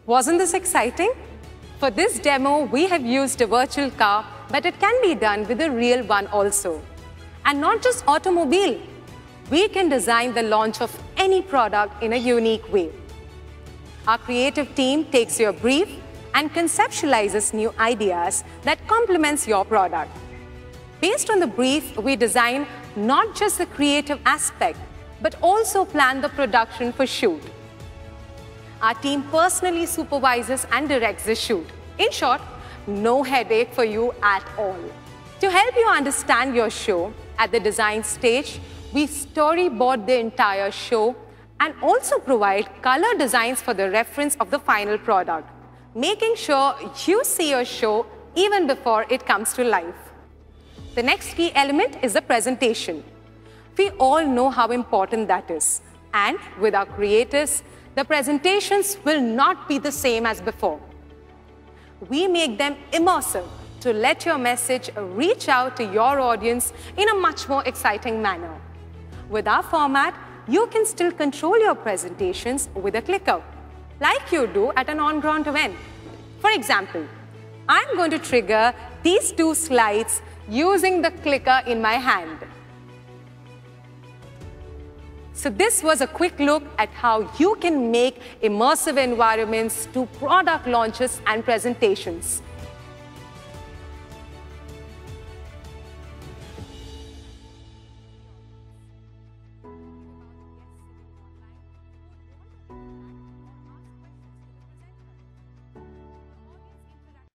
Wasn't this exciting? For this demo, we have used a virtual car, but it can be done with a real one also. And not just automobile. We can design the launch of any product in a unique way. Our creative team takes your brief and conceptualizes new ideas that complements your product. Based on the brief, we design not just the creative aspect, but also plan the production for shoot. Our team personally supervises and directs the shoot. In short, no headache for you at all. To help you understand your show, at the design stage, we storyboard the entire show and also provide color designs for the reference of the final product, making sure you see your show even before it comes to life. The next key element is the presentation. We all know how important that is. And with our creators, the presentations will not be the same as before. We make them immersive to let your message reach out to your audience in a much more exciting manner. With our format, you can still control your presentations with a clicker, like you do at an on-ground event. For example, I'm going to trigger these two slides using the clicker in my hand. So this was a quick look at how you can make immersive environments to product launches and presentations.